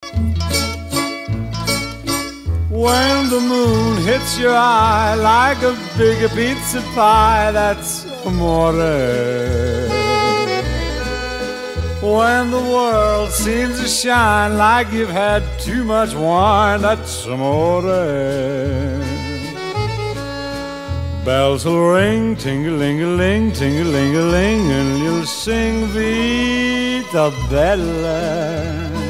When the moon hits your eye like a big pizza pie, that's amore. When the world seems to shine like you've had too much wine, that's amore. Bells will ring, ting-a-ling-a-ling, ting-a-ling-a-ling, and you'll sing Vita Bella.